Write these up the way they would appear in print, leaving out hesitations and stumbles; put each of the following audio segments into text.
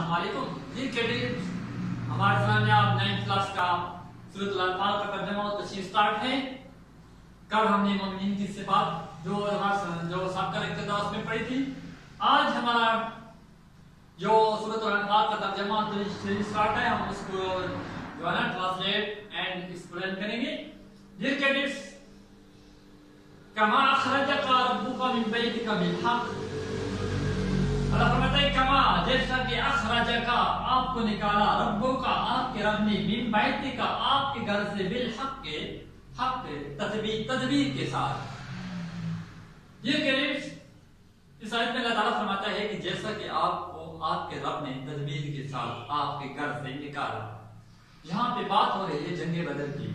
अस्सलाम वालेकुम। जी कैडेट्स, हमारे सामने आप 9th क्लास का सूरत अल-अनफाल का तर्जुमा और तशरीह स्टार्ट है। कल हमने मोमिनीन की सिफात जो साबका इब्तिदा उसमें पढ़ी थी। आज हमारा जो सूरत अल-अनफाल का तर्जुमा और तशरीह स्टार्ट है, हम उसको जो है ना ट्रांसलेट एंड एक्सप्लेन करेंगे। जी कैडेट्स, कमा अखरजका रब्बुका मिन बैतिका बिल हक, अल्लाह फरमाता है कमा, जैसा कि अखरजका आपको निकाला, रब्बुका आपके रब ने, मिन बैतिका आपके घर से, बिल हक के, हक तदबीर के साथ। ये कैडेट्स, इस आयत में अल्लाह ताला फरमाता है कि जैसा कि आपको आपके रब ने तदबीर के साथ आपके घर से निकाला। यहाँ पे बात हो रही है जंगे बदर की।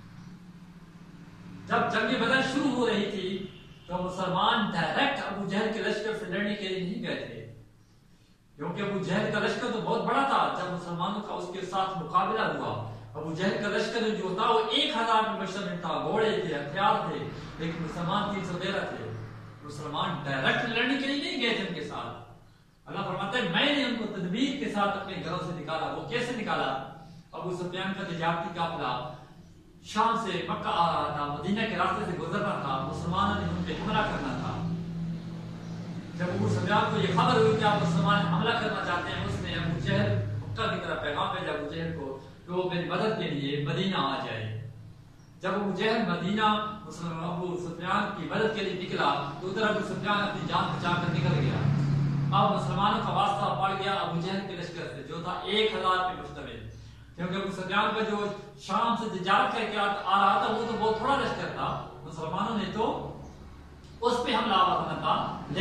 जब जंगे बदर शुरू हो रही थी तो मुसलमान डायरेक्ट अबू जहल के लश्कर से लड़ने के लिए नहीं गए थे, क्योंकि अबू जहल का लश्कर तो बहुत बड़ा था। जब मुसलमानों का उसके साथ मुकाबला हुआ, अबू जहल का लश्कर जो था वो 1000 में मुश्तमिल था, घोड़े थे, हथियार थे, लेकिन मुसलमान 313 थे। मुसलमान डायरेक्ट लड़ने के लिए नहीं गए थे उनके साथ। अल्लाह फरमाता है मैंने उनको तदबीर के साथ अपने घरों से निकाला। वो कैसे निकाला? अबू सुफियान का तिजारती काफिला शाम से मक्का आ रहा था, मदीना के रास्ते से गुजरना था, मुसलमानों ने उन पे हमला करना था। जब अबू सुफियान को ये खबर हुई कि आप मुसलमान हमला करना चाहते हैं, उसने अबू जहल मक्का की तरफ पैगाम भेजा अबू जहल को कि वो मेरी मदद के लिए मदीना आ जाए। जब Abu Jahl Medina Abu Sufyan की मदद के लिए निकला तो उधर अबू सुफियान अपनी जान बचाकर निकल गया। अब मुसलमानों का वास्ता पड़ गया अबू जहल के लश्कर से, जो था 1000 पे मुश्तमिल, क्योंकि अबू सुफियान का जो शाम से तिजारत करके आ रहा था वो तो बहुत थोड़ा लश्कर था। मुसलमानों ने तो उस पे हमला करना था,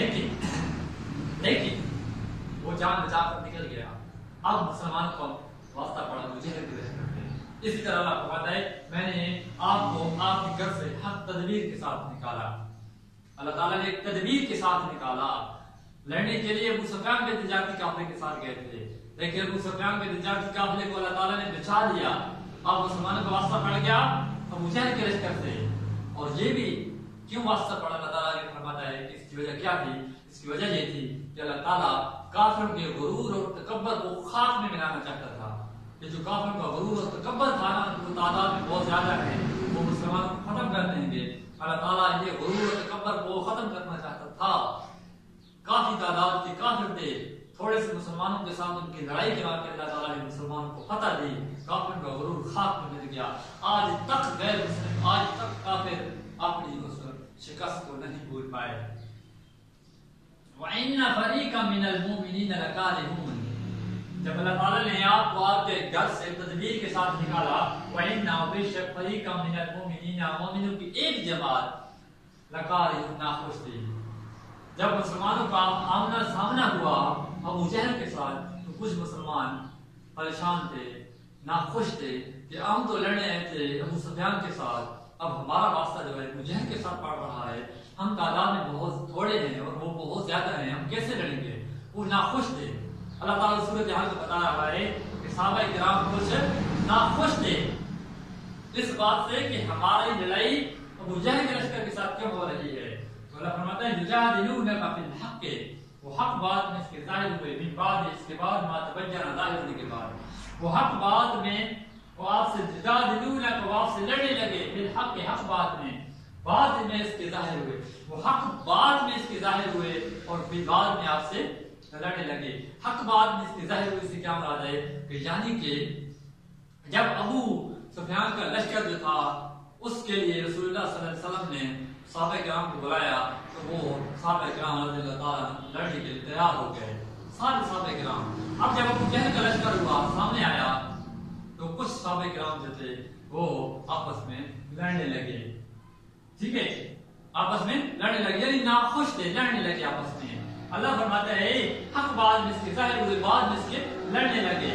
लेकिन वो जान बचाकर निकल गया। अब मुसलमानों को वास्ता पड़ा अबू जहल के लश्कर से। इसी तरह अल्लाह फरमाता है मैंने आपको आपके घर से हक तदबीर के साथ निकाला। अल्लाह ताला ने एक तदबीर के साथ निकाला। लड़ने के लिए अबू सुफियान के तिजारती काफिले के साथ गए थे, लेकिन अबू सुफियान के तिजारती काफिले को अल्लाह ताला ने बचा लिया। अब मुसलमानों का वास्ता पड़ गया अबू जहल के लश्कर से। और ये भी क्यों वास्ता पड़ा? अल्लाह ताला ने फरमाता है कि इसकी वजह क्या थी? इसकी वजह ये थी कि अल्लाह ताला काफिरों के गुरूर और तकब्बर को खाक में मिलाना चाहता था। ये जो काफिरों का गुरूर और तकब्बर था ना, जो तादाद में बहुत ज्यादा है, वो मुसलमानों को खत्म कर देंगे। अल्लाह ताला ये गुरूर और तकब्बर को खत्म करना चाहता था। काफी तादाद के काफिर थे, थोड़े से मुसलमानों के साथ उनकी लड़ाई के बाद अल्लाह ताला ने मुसलमानों को फतह दी, काफिरों का गुरूर खाक में मिल गया। आज तक गैर मुस्लिम, आज तक काफिर अपनी उस शिकस्त को नहीं भूल पाए। वइन्ना फरीक़म मिनल मुमिनीन लकारिहून, जब अल्लाह ताला ने आपको आपके घर से तदबीर के साथ निकाला, वइन्ना बेशक फरीक़म मिनल मुमिनीन, मोमिनों की एक जमात, लकारिहून नाखुश थी। जब मुसलमानों का आमना सामना हुआ अबू जहल के साथ, तो कुछ मुसलमान परेशान थे, नाखुश थे कि हम तो लड़ने आए थे अबू सुफियान के साथ, अब हमारा वास्ता जो है अबू जहल के साथ पड़ रहा है, हम तादाद में बहुत थोड़े हैं और वो बहुत ज्यादा हैं, हम कैसे लड़ेंगे? वो नाखुश थे। अल्लाह ताला सूरत हाल को बता रहा है कि सहाबा किराम कुछ नाखुश थे इस बात से कि हमारी लड़ाई अबू जहल के लश्कर के साथ क्यों हो रही है। तो अल्लाह फरमाता है युजादिलूनका फिल हक़, वो हक बात में इसके जाहिर हुए, मिन बाद, इसके बाद, मा तबय्यना, जाहिर होने के बाद, वो हक बात में वो आपसे युजादिलूनका, वो आपसे लड़ने लगे, फिल हक़, हक बात में, बाद में इसके जाहिर हुए। वो हक बाद में इसके जाहिर हुए और फिर बाद में आपसे लड़ने लगे। हक बाद में इसके जाहिर हुए से क्या मुराद है कि यानी कि जब अबू सुफियान का लश्कर जो था उसके लिए रसूलुल्लाह सल्लल्लाहु अलैहि वसल्लम ने सहाबा किराम को बुलाया, तो वो सहाबा किराम रज़ियल्लाहु ताला लड़ने के लिए तैयार हो गए, सारे सहाबा किराम। अब जब अबू जहल का लश्कर हुआ सामने आया तो कुछ सहाबा किराम जो थे वो आपस में लड़ने लगे। ठीक है, आपस में लड़ने लगे, यानी नाखुश थे, लड़ने लगे आपस में। अल्लाह फरमाता है हक बाद में इसके जाहिर हुए, बाद में इसके लड़ने लगे।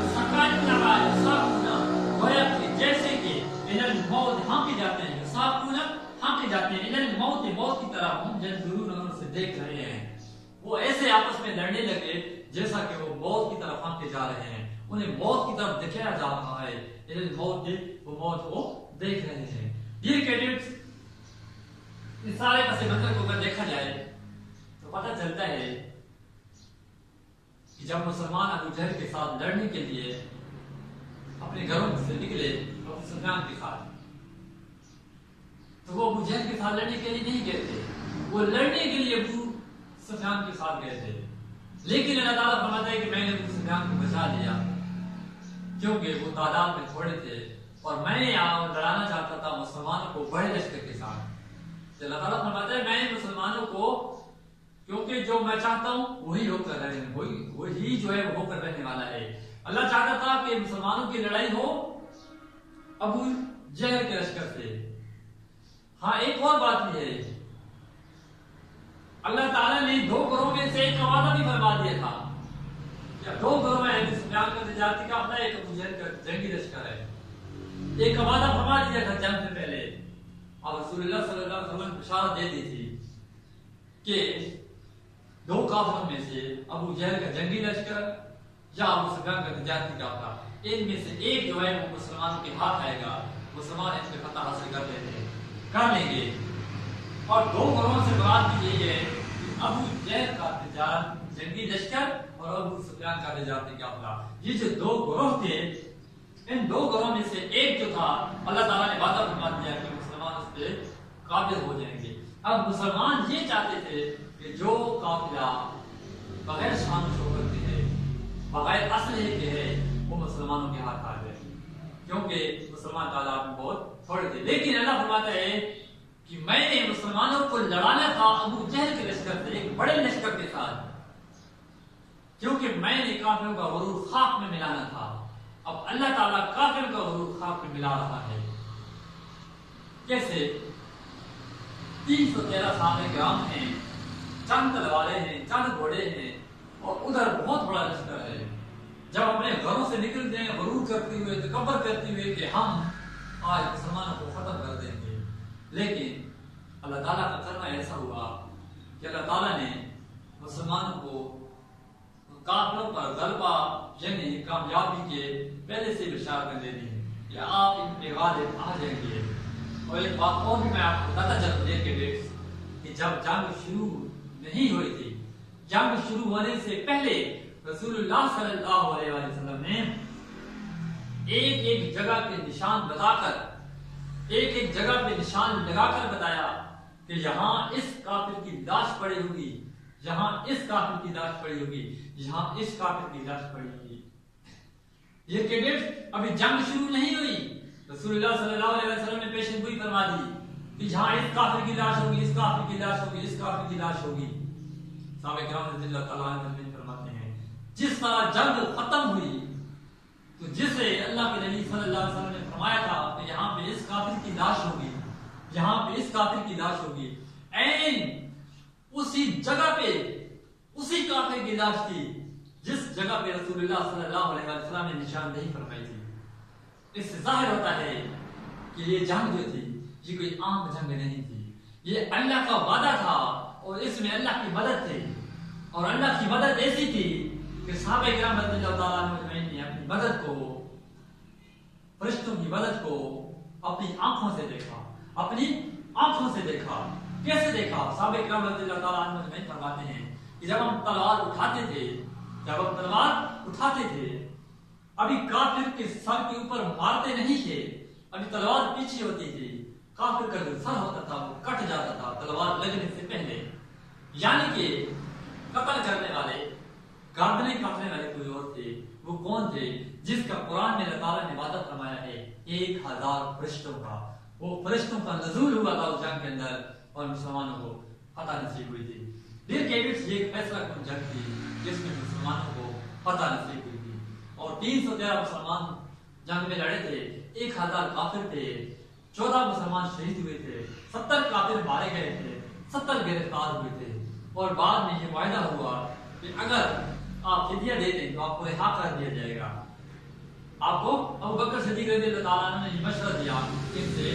जैसे कि इनल मौत हाँके जाते हैं, साकुना हाँके जाते हैं, इनल मौत, मौत की तरह हम जरूर से देख रहे हैं। वो ऐसे आपस में लड़ने लगे जैसा कि वो मौत की तरफ हाँके जा रहे हैं, उन्हें मौत की तरफ दिखाया जा रहा है। इनल मौत, वो मौत को देख रहे हैं। ये कैडेट्स, इस सारे पस मंजर को अगर देखा जाए तो पता चलता है कि جب مسلمان ابو جہل کے ساتھ لڑنے کے لیے اپنے گھروں سے نکلے ابو سفیان کے ساتھ، تو وہ ابو جہل کے ساتھ لڑنے کے لیے نہیں گئے تھے، وہ لڑنے کے لیے ابو سفیان کے ساتھ گئے تھے، لیکن اللہ تعالیٰ فرماتا ہے کہ میں نے ابو سفیان کو بچا لیا کیونکہ وہ تعداد میں تھوڑے تھے اور میں یہاں لڑانا چاہتا تھا مسلمانوں کو بڑے لشکر کے ساتھ۔ اللہ تعالیٰ فرماتا ہے میں مسلمانوں کو، کیونکہ جو میں چاہتا ہوں وہی ہو کر رہے، وہی جو ہے وہ ہو کر رہنے والا ہے۔ اللہ چاہتا تھا کہ مسلمانوں کی لڑائی ہو ابو جہل کے لشکر سے۔ ہاں ایک اور بات یہ ہے، اللہ تعالیٰ نے دو گروہ میں سے ایک کا وعدہ بھی فرما دیا تھا، کیا دو گروہ میں ابو سفیان کا تجارتی کا اپنا، ایک ابو جہل کا جنگی لشکر ہے، ایک کا وعدہ فرما دیا تھا جنگ سے پہلے، اور رسول اللہ صلی اللہ علیہ وسلم نے بشارت دے دی تھی کہ دو کافروں میں سے ابو جہل کا جنگی لشکر یا ابو سفیان کا تجارتی کافلا، ان میں سے ایک جو ہے وہ مسلمانوں کے ہاتھ آئے گا، مسلمان اس میں فتح حاصل کر لیں گے۔ اور دو گروہوں سے مراد یہی ہے کہ ابو جہل کا تجارت جنگی لشکر اور ابو سفیان کا تجارتی کافلا، یہ جو دو گروہ تھے، ان دو گروہوں میں سے ایک جو تھا اللہ تعالیٰ نے وعدہ فرما دیا کہ مسلمان اس پہ قابض ہو جائیں گے۔ اب مسلمان یہ چاہتے تھے کہ جو قافلہ بغیر شان و شوکت کے ہے، بغیر اسلحے کے ہے، وہ مسلمانوں کے ہاتھ آ جائے، کیونکہ مسلمان تعداد میں بہت تھوڑے تھے۔ لیکن اللہ فرماتا ہے کہ میں نے مسلمانوں کو لڑانا تھا ابو جہل کے لشکر سے، ایک بڑے لشکر کے ساتھ، کیونکہ میں نے کافروں کا غرور خاک میں ملانا تھا۔ اب اللہ تعالیٰ کافروں کا غرور خاک میں ملا رہا ہے۔ کیسے؟ 313 صحابہ کرام ہیں، چند تلواریں ہیں، چند گھوڑے ہیں، اور ادھر بہت بڑا لشکر ہے۔ جب اپنے گھروں سے نکلتے ہیں غرور کرتے ہوئے، تکبر کرتے ہوئے کہ ہم آج مسلمانوں کو ختم کر دیں گے، لیکن اللہ تعالیٰ کا کرنا ایسا ہوا کہ اللہ تعالیٰ نے مسلمانوں کو کافروں پر غلبہ یعنی کامیابی کے پہلے سے بشارت دے دی کہ آپ ان پہ غالب آ جائیں گے۔ اور ایک بات اور بھی میں آپ کو بتاتا چلوں دیر کے ڈیٹس، کہ جب جنگ شروع نہیں ہوئی تھی، جنگ شروع ہونے سے پہلے رسول اللہ صلی اللہ علیہ وسلم نے ایک ایک جگہ کے نشان بتا کر، ایک ایک جگہ پہ نشان لگا کر بتایا کہ یہاں اس کافر کی لاش پڑی ہوگی، یہاں اس کافر کی لاش پڑی ہوگی، یہاں اس کافر کی لاش پڑی ہوگی۔ یہ کیڈٹ ابھی جنگ شروع نہیں ہوئی، رسول اللہ صلی اللہ علیہ وسلم نے پیشن گوئی فرما دی کہ جہاں اس کافر کی لاش ہوگی، اس کافر کی لاش ہوگی، اس کافر کی لاش ہوگی۔ صحابہ کرام رضی اللہ تعالیٰ عنہ فرماتے ہیں جس طرح جنگ ختم ہوئی تو جسے اللہ کے نبی صلی اللہ علیہ وسلم نے فرمایا تھا کہ یہاں پہ اس کافر کی لاش ہوگی، یہاں پہ اس کافر کی لاش ہوگی، این اسی جگہ پہ اسی کافر کی لاش تھی جس جگہ پہ رسول اللہ صلی اللہ علیہ وسلم نے نشاندہی فرمائی تھی۔ اس سے ظاہر ہوتا ہے کہ یہ جنگ جو تھی یہ کوئی عام جنگ نہیں تھی، یہ اللہ کا وعدہ تھا اور اس میں اللہ کی مدد تھی، اور اللہ کی مدد ایسی تھی کہ صحابہ کرام رضی اللہ تعالیٰ عنہ نے اپنی مدد کو، فرشتوں کی مدد کو اپنی آنکھوں سے دیکھا، اپنی آنکھوں سے دیکھا۔ کیسے دیکھا؟ صحابہ کرام رضی اللہ تعالیٰ عنہ فرماتے ہیں کہ جب ہم تلوار اٹھاتے تھے، جب ہم تلوار اٹھاتے تھے، ابھی کافر کے سر کے اوپر مارتے نہیں تھے، ابھی تلوار پیچھے ہوتی تھی، کافر کا جو سر ہوتا تھا وہ کٹ جاتا تھا تلوار لگنے سے پہلے۔ یعنی کہ قتل کرنے والے، گردنیں کاٹنے والے کوئی اور تھے۔ وہ کون تھے؟ جس کا قرآن میں اللہ تعالیٰ نے وعدہ فرمایا ہے 1000 فرشتوں کا۔ وہ فرشتوں کا نزول ہوا تھا اس جنگ کے اندر اور مسلمانوں کو فتح نصیب ہوئی تھی۔ ڈیئر کیڈٹس، یہ ایک فیصلہ کن جنگ تھی جس میں مسلمانوں کو فتح نصیب ہوئی تھی، اور 313 مسلمان جنگ میں لڑے تھے، 1000 کافر تھے، 14 مسلمان شہید ہوئے تھے، 70 کافر مارے گئے تھے، 70 گرفتار ہوئے تھے، اور بعد میں یہ معاہدہ ہوا کہ اگر آپ فدیہ دے دیں تو آپ کو رہا کر دیا جائے گا۔ آپ کو ابو بکر صدیق رضی اللہ تعالیٰ عنہ نے یہ مشورہ دیا ان سے،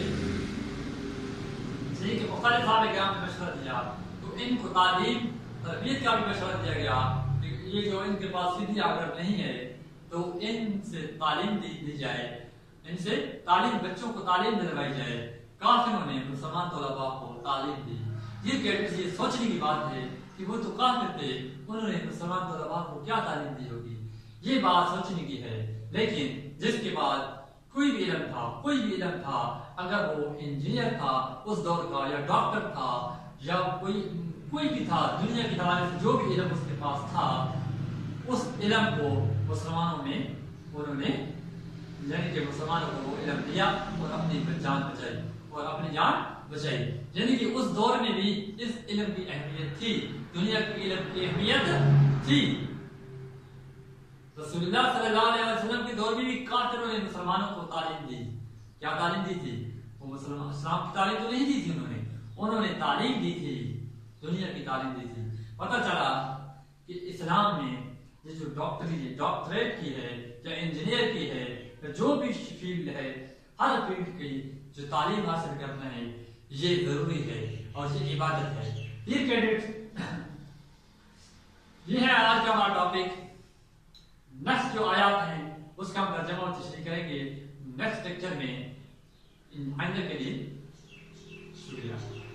کہ مختلف صحابہ کرام نے مشورہ دیا، تو ان کو تعلیم تربیت کا بھی مشورہ دیا گیا کہ یہ جو ان کے پاس فدیہ اگر نہیں ہے تو ان سے تعلیم دی جائے، ان سے تعلیم، بچوں کو تعلیم دلوائی جائے۔ کافروں نے مسلمان طلباء کو تعلیم دی۔ یہ سوچنے کی بات ہے کہ وہ تو کافر تھے، انہوں نے مسلمان طلباء کو کیا تعلیم دی ہوگی؟ یہ بات سوچنے کی ہے۔ لیکن جس کے بعد کوئی بھی علم تھا، اگر وہ انجینئر تھا اس دور کا، یا ڈاکٹر تھا، یا کوئی بھی تھا دنیا کے حوالے سے جو بھی علم اس کے پاس تھا، اس علم کو مسلمانوں میں انہوں نے، یعنی کہ مسلمانوں کو وہ علم دیا اور اپنی جان بچائی، یعنی کہ اس دور میں بھی اس علم کی اہمیت تھی، دنیا کے علم کی اہمیت تھی۔ رسول اللہ صلی اللہ علیہ وسلم کے دور میں بھی کافروں نے مسلمانوں کو تعلیم دی۔ کیا تعلیم دی تھی؟ وہ اسلام کی تعلیم تو نہیں دی تھی، انہوں نے تعلیم دی تھی، دنیا کی تعلیم دی تھی۔ پتہ چلا کہ اسلام میں یہ جو ڈاکٹریٹ کی ہے یا انجینئر کی ہے یا جو بھی فیلڈ ہے، ہر فیلڈ کی جو تعلیم حاصل کرنا ہے یہ ضروری ہے اور یہ عبادت ہے۔ ڈیئر کینڈیڈیٹس، یہ ہے آج کا ہمارا ٹاپک۔ نیکسٹ جو آیات ہیں اس کا ہم ترجمہ اور تشریح کریں گے نیکسٹ لیکچر میں۔ آئندہ کے لیے شکریہ۔